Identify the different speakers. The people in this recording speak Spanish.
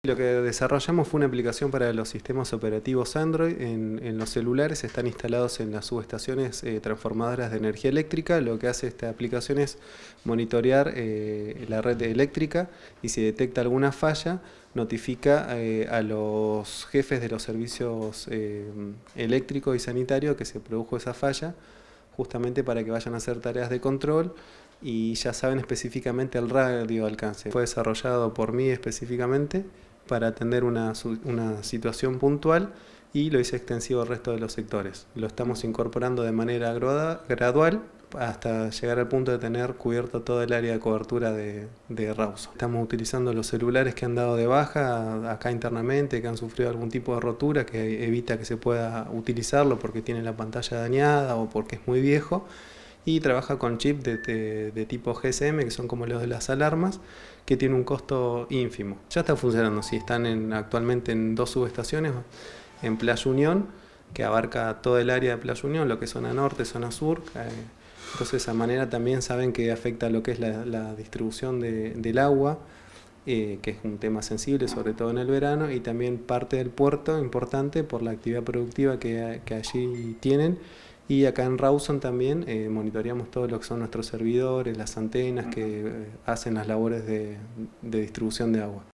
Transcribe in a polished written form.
Speaker 1: Lo que desarrollamos fue una aplicación para los sistemas operativos Android. En los celulares están instalados en las subestaciones transformadoras de energía eléctrica. Lo que hace esta aplicación es monitorear la red eléctrica y si detecta alguna falla, notifica a los jefes de los servicios eléctricos y sanitarios que se produjo esa falla, justamente para que vayan a hacer tareas de control y ya saben específicamente el radio de alcance. Fue desarrollado por mí específicamente para atender una situación puntual y lo hice extensivo al resto de los sectores. Lo estamos incorporando de manera gradual hasta llegar al punto de tener cubierto todo el área de cobertura de Rawson. Estamos utilizando los celulares que han dado de baja acá internamente, que han sufrido algún tipo de rotura que evita que se pueda utilizarlo porque tiene la pantalla dañada o porque es muy viejo, y trabaja con chips de tipo GSM, que son como los de las alarmas, que tiene un costo ínfimo. Ya está funcionando, sí, están actualmente en 2 subestaciones, en Playa Unión, que abarca todo el área de Playa Unión, lo que es zona norte, zona sur. Entonces de esa manera también saben que afecta lo que es la distribución del agua, que es un tema sensible, sobre todo en el verano, y también parte del puerto, importante por la actividad productiva que allí tienen. Y acá en Rawson también monitoreamos todo lo que son nuestros servidores, las antenas que hacen las labores de distribución de agua.